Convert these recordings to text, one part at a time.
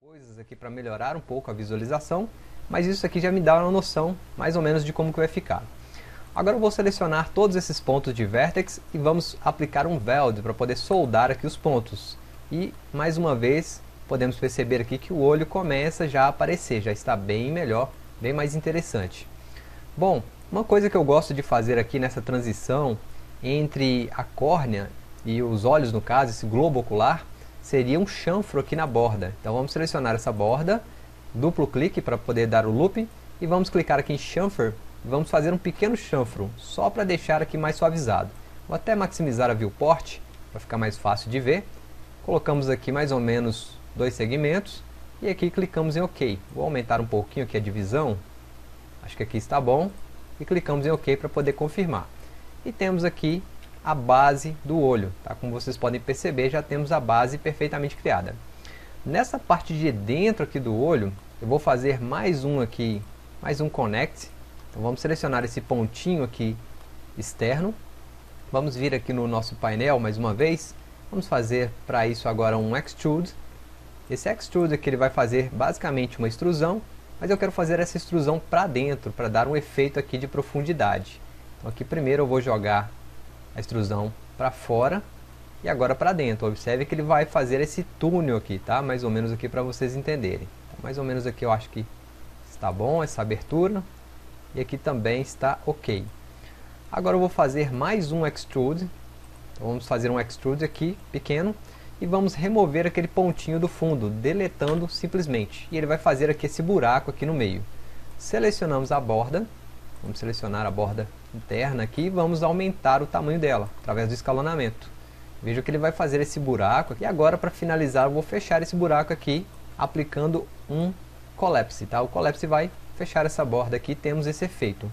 Coisas aqui para melhorar um pouco a visualização, mas isso aqui já me dá uma noção mais ou menos de como que vai ficar. Agora eu vou selecionar todos esses pontos de vertex e vamos aplicar um weld para poder soldar aqui os pontos. E mais uma vez podemos perceber aqui que o olho começa já a aparecer, já está bem melhor, bem mais interessante. Bom, uma coisa que eu gosto de fazer aqui nessa transição entre a córnea e os olhos, no caso, esse globo ocular, seria um chanfro aqui na borda. Então vamos selecionar essa borda, duplo clique para poder dar o loop, e vamos clicar aqui em chamfer, e vamos fazer um pequeno chanfro, só para deixar aqui mais suavizado. Vou até maximizar a viewport, para ficar mais fácil de ver. Colocamos aqui mais ou menos 2 segmentos, e aqui clicamos em OK. Vou aumentar um pouquinho aqui a divisão, acho que aqui está bom, e clicamos em OK para poder confirmar. E temos aqui a base do olho, tá? Como vocês podem perceber, já temos a base perfeitamente criada. Nessa parte de dentro aqui do olho, eu vou fazer mais um aqui, mais um connect. Então vamos selecionar esse pontinho aqui externo. Vamos vir aqui no nosso painel mais uma vez. Vamos fazer para isso agora um extrude. Esse extrude aqui ele vai fazer basicamente uma extrusão, mas eu quero fazer essa extrusão para dentro, para dar um efeito aqui de profundidade. Então aqui primeiro eu vou jogar a extrusão para fora e agora para dentro. Observe que ele vai fazer esse túnel aqui, tá? Mais ou menos aqui para vocês entenderem. Então, mais ou menos aqui eu acho que está bom essa abertura e aqui também está ok. Agora eu vou fazer mais um extrude. Então, vamos fazer um extrude aqui pequeno e vamos remover aquele pontinho do fundo, deletando simplesmente. E ele vai fazer aqui esse buraco aqui no meio. Selecionamos a borda. Vamos selecionar a borda interna aqui e vamos aumentar o tamanho dela, através do escalonamento. Veja que ele vai fazer esse buraco aqui. E agora, para finalizar, eu vou fechar esse buraco aqui, aplicando um collapse. Tá? O collapse vai fechar essa borda aqui e temos esse efeito.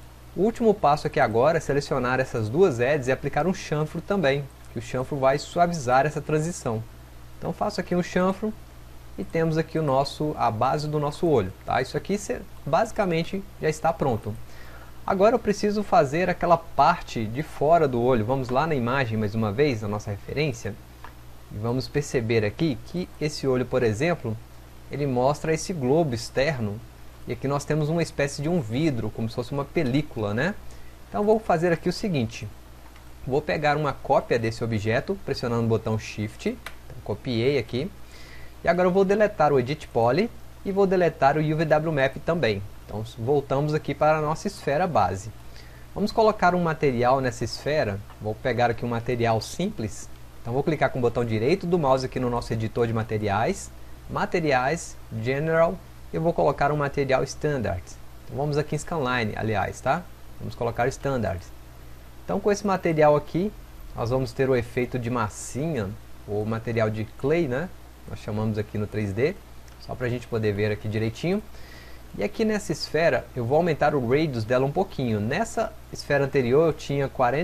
O último passo aqui agora é selecionar essas duas edges e aplicar um chanfro também, que o chanfro vai suavizar essa transição. Então faço aqui um chanfro e temos aqui a base do nosso olho. Tá? Isso aqui basicamente já está pronto. Agora eu preciso fazer aquela parte de fora do olho. Vamos lá na imagem mais uma vez, na nossa referência. E vamos perceber aqui que esse olho, por exemplo, ele mostra esse globo externo. E aqui nós temos uma espécie de um vidro, como se fosse uma película, né? Então vou fazer aqui o seguinte. Vou pegar uma cópia desse objeto, pressionando o botão Shift. Então, copiei aqui. E agora eu vou deletar o Edit Poly e vou deletar o UVW Map também. Então voltamos aqui para a nossa esfera base. Vamos colocar um material nessa esfera. Vou pegar aqui um material simples. Então vou clicar com o botão direito do mouse aqui no nosso editor de materiais. Materiais, General. E eu vou colocar um material Standard. Então vamos aqui em Scanline, aliás, tá? Vamos colocar Standard. Então com esse material aqui, nós vamos ter o efeito de massinha, ou material de clay, né? Nós chamamos aqui no 3D, só para a gente poder ver aqui direitinho. E aqui nessa esfera, eu vou aumentar o radius dela um pouquinho. Nessa esfera anterior eu tinha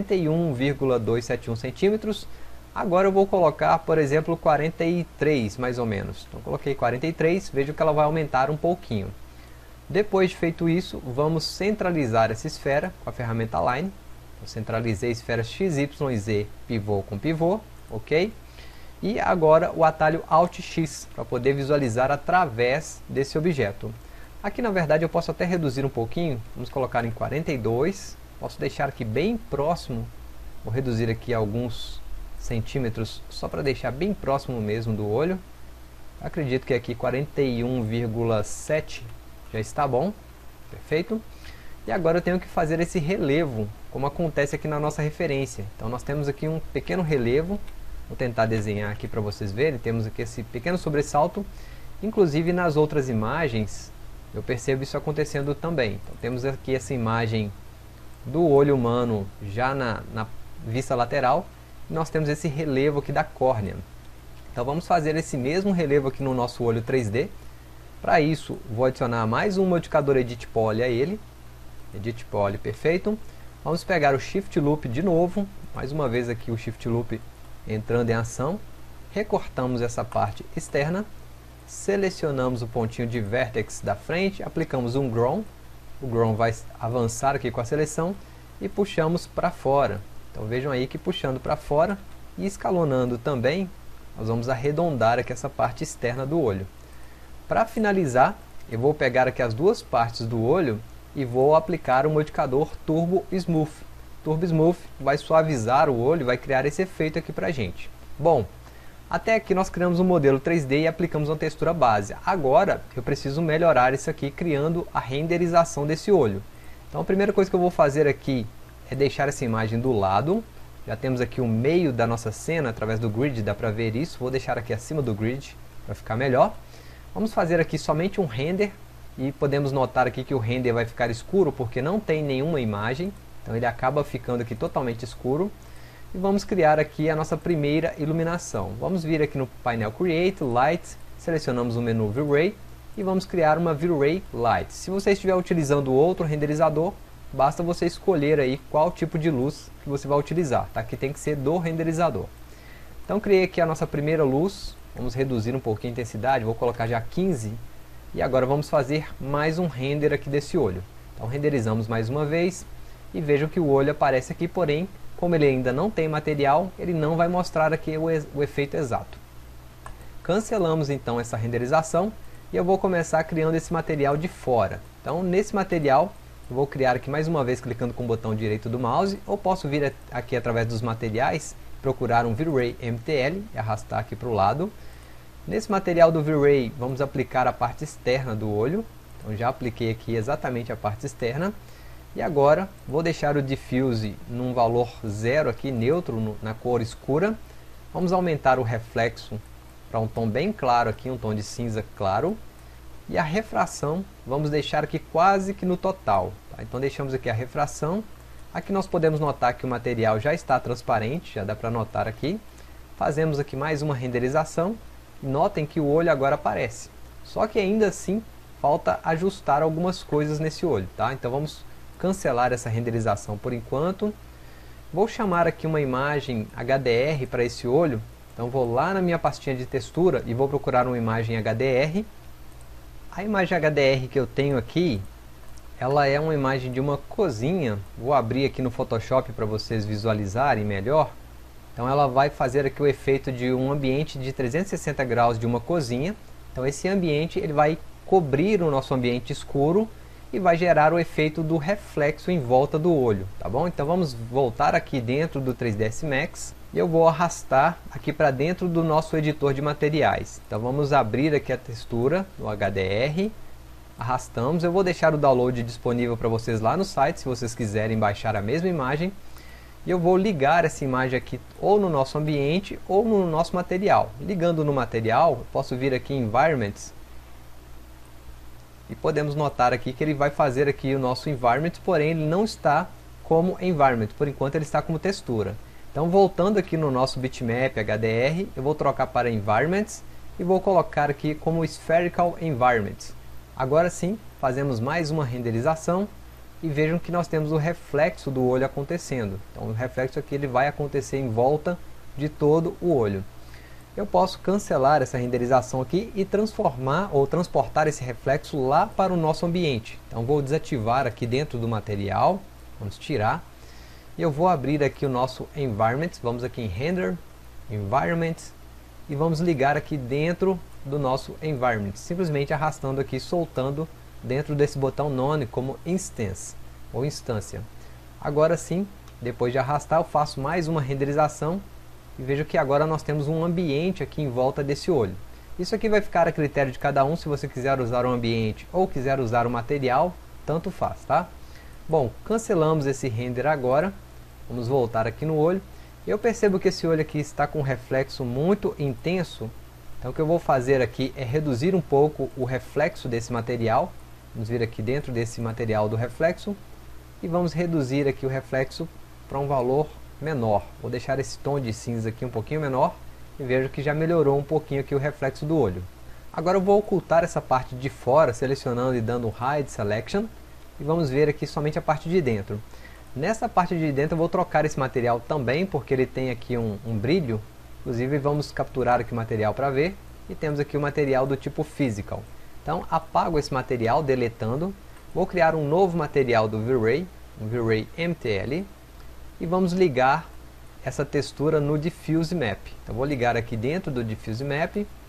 41,271 centímetros. Agora eu vou colocar, por exemplo, 43 mais ou menos. Então coloquei 43, vejo que ela vai aumentar um pouquinho. Depois de feito isso, vamos centralizar essa esfera com a ferramenta Line. Eu centralizei a esfera X, Y e Z, pivô com pivô, ok? E agora o atalho Alt X, para poder visualizar através desse objeto. Aqui na verdade eu posso até reduzir um pouquinho, vamos colocar em 42, posso deixar aqui bem próximo, vou reduzir aqui alguns centímetros, só para deixar bem próximo mesmo do olho. Acredito que aqui 41,7 já está bom, perfeito. E agora eu tenho que fazer esse relevo, como acontece aqui na nossa referência. Então nós temos aqui um pequeno relevo, vou tentar desenhar aqui para vocês verem, temos aqui esse pequeno sobressalto, inclusive nas outras imagens, eu percebo isso acontecendo também. Então temos aqui essa imagem do olho humano já na vista lateral. E nós temos esse relevo aqui da córnea. Então vamos fazer esse mesmo relevo aqui no nosso olho 3D. Para isso, vou adicionar mais um modificador Edit Poly a ele. Edit Poly, perfeito. Vamos pegar o Shift Loop de novo. Mais uma vez aqui o Shift Loop entrando em ação. Recortamos essa parte externa. Selecionamos o pontinho de Vertex da frente, aplicamos um Grown. O Grown vai avançar aqui com a seleção e puxamos para fora. Então vejam aí que puxando para fora e escalonando também, nós vamos arredondar aqui essa parte externa do olho. Para finalizar, eu vou pegar aqui as duas partes do olho e vou aplicar o modificador Turbo Smooth. Turbo Smooth vai suavizar o olho, vai criar esse efeito aqui pra gente. Bom, até aqui nós criamos um modelo 3D e aplicamos uma textura base. Agora eu preciso melhorar isso aqui criando a renderização desse olho. Então a primeira coisa que eu vou fazer aqui é deixar essa imagem do lado. Já temos aqui o meio da nossa cena, através do grid dá para ver isso. Vou deixar aqui acima do grid para ficar melhor. Vamos fazer aqui somente um render e podemos notar aqui que o render vai ficar escuro porque não tem nenhuma imagem. Então ele acaba ficando aqui totalmente escuro. E vamos criar aqui a nossa primeira iluminação. Vamos vir aqui no painel Create, Light, selecionamos o menu V-Ray e vamos criar uma V-Ray Light. Se você estiver utilizando outro renderizador, basta você escolher aí qual tipo de luz que você vai utilizar, tá? Que tem que ser do renderizador. Então criei aqui a nossa primeira luz, vamos reduzir um pouquinho a intensidade, vou colocar já 15 e agora vamos fazer mais um render aqui desse olho. Então renderizamos mais uma vez e vejam que o olho aparece aqui, porém como ele ainda não tem material, ele não vai mostrar aqui o efeito exato. Cancelamos então essa renderização e eu vou começar criando esse material de fora. Então nesse material eu vou criar aqui mais uma vez clicando com o botão direito do mouse, ou posso vir aqui através dos materiais, procurar um V-Ray MTL e arrastar aqui para o lado. Nesse material do V-Ray vamos aplicar a parte externa do olho, então já apliquei aqui exatamente a parte externa. E agora vou deixar o diffuse num valor 0 aqui, neutro, na cor escura. Vamos aumentar o reflexo para um tom bem claro aqui, um tom de cinza claro. E a refração vamos deixar aqui quase que no total. Tá? Então deixamos aqui a refração. Aqui nós podemos notar que o material já está transparente, já dá para notar aqui. Fazemos aqui mais uma renderização. Notem que o olho agora aparece. Só que ainda assim falta ajustar algumas coisas nesse olho. Tá? Então vamos cancelar essa renderização por enquanto. Vou chamar aqui uma imagem HDR para esse olho. Então vou lá na minha pastinha de textura e vou procurar uma imagem HDR. A imagem HDR que eu tenho aqui, ela é uma imagem de uma cozinha. Vou abrir aqui no Photoshop para vocês visualizarem melhor. Então ela vai fazer aqui o efeito de um ambiente de 360 graus de uma cozinha. Então esse ambiente ele vai cobrir o nosso ambiente escuro e vai gerar o efeito do reflexo em volta do olho, tá bom? Então vamos voltar aqui dentro do 3ds Max e eu vou arrastar aqui para dentro do nosso editor de materiais. Então vamos abrir aqui a textura do HDR, arrastamos, eu vou deixar o download disponível para vocês lá no site, se vocês quiserem baixar a mesma imagem. E eu vou ligar essa imagem aqui ou no nosso ambiente ou no nosso material. Ligando no material, eu posso vir aqui em Environments, e podemos notar aqui que ele vai fazer aqui o nosso environment, porém ele não está como environment, por enquanto ele está como textura. Então voltando aqui no nosso bitmap HDR, eu vou trocar para environments e vou colocar aqui como spherical environment. Agora sim, fazemos mais uma renderização e vejam que nós temos o reflexo do olho acontecendo. Então o reflexo aqui ele vai acontecer em volta de todo o olho. Eu posso cancelar essa renderização aqui e transformar ou transportar esse reflexo lá para o nosso ambiente. Então vou desativar aqui dentro do material, vamos tirar, e eu vou abrir aqui o nosso Environment, vamos aqui em Render, Environment, e vamos ligar aqui dentro do nosso Environment, simplesmente arrastando aqui, soltando dentro desse botão None como Instance, ou Instância. Agora sim, depois de arrastar, eu faço mais uma renderização, e vejo que agora nós temos um ambiente aqui em volta desse olho. Isso aqui vai ficar a critério de cada um, se você quiser usar o ambiente ou quiser usar o material, tanto faz, tá? Bom, cancelamos esse render agora, vamos voltar aqui no olho. Eu percebo que esse olho aqui está com um reflexo muito intenso, então o que eu vou fazer aqui é reduzir um pouco o reflexo desse material. Vamos vir aqui dentro desse material do reflexo e vamos reduzir aqui o reflexo para um valor menor. Vou deixar esse tom de cinza aqui um pouquinho menor e vejo que já melhorou um pouquinho aqui o reflexo do olho. Agora eu vou ocultar essa parte de fora, selecionando e dando um Hide Selection, e vamos ver aqui somente a parte de dentro. Nessa parte de dentro eu vou trocar esse material também, porque ele tem aqui um brilho. Inclusive vamos capturar aqui o material para ver, e temos aqui o material do tipo Physical. Então apago esse material, deletando, vou criar um novo material do V-Ray, um V-Ray MTL, e vamos ligar essa textura no Diffuse Map. Então vou ligar aqui dentro do Diffuse Map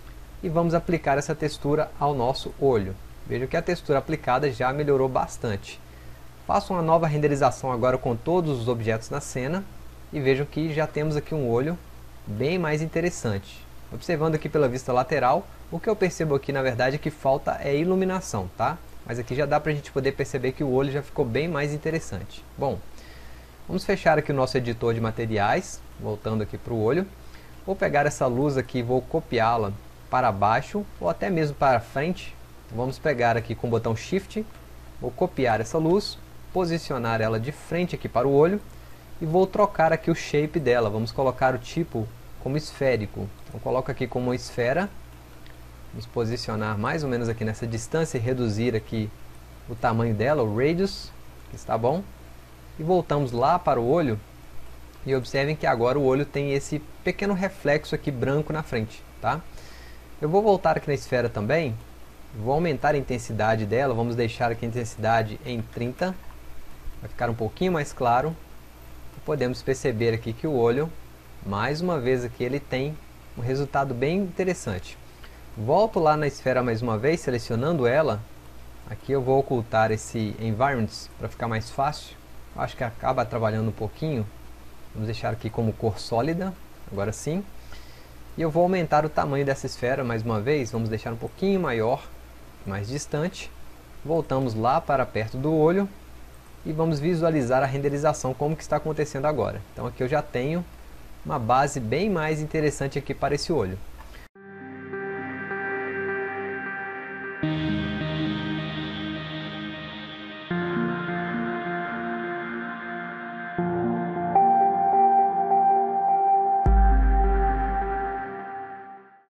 e vamos aplicar essa textura ao nosso olho. Veja que a textura aplicada já melhorou bastante. Faço uma nova renderização agora com todos os objetos na cena e vejam que já temos aqui um olho bem mais interessante. Observando aqui pela vista lateral, o que eu percebo aqui na verdade é que falta é iluminação, tá? Mas aqui já dá para a gente poder perceber que o olho já ficou bem mais interessante. Bom, vamos fechar aqui o nosso editor de materiais, voltando aqui para o olho. Vou pegar essa luz aqui e vou copiá-la para baixo ou até mesmo para frente. Vamos pegar aqui com o botão Shift, vou copiar essa luz, posicionar ela de frente aqui para o olho e vou trocar aqui o shape dela. Vamos colocar o tipo como esférico. Então coloco aqui como uma esfera, vamos posicionar mais ou menos aqui nessa distância e reduzir aqui o tamanho dela, o radius, que está bom. E voltamos lá para o olho e observem que agora o olho tem esse pequeno reflexo aqui branco na frente, tá? Eu vou voltar aqui na esfera também, vou aumentar a intensidade dela, vamos deixar aqui a intensidade em 30, vai ficar um pouquinho mais claro. Podemos perceber aqui que o olho, mais uma vez aqui, ele tem um resultado bem interessante. Volto lá na esfera mais uma vez, selecionando ela. Aqui eu vou ocultar esse Environments para ficar mais fácil. Acho que acaba trabalhando um pouquinho. Vamos deixar aqui como cor sólida, agora sim. E eu vou aumentar o tamanho dessa esfera mais uma vez, vamos deixar um pouquinho maior, mais distante. Voltamos lá para perto do olho e vamos visualizar a renderização como que está acontecendo agora. Então aqui eu já tenho uma base bem mais interessante aqui para esse olho.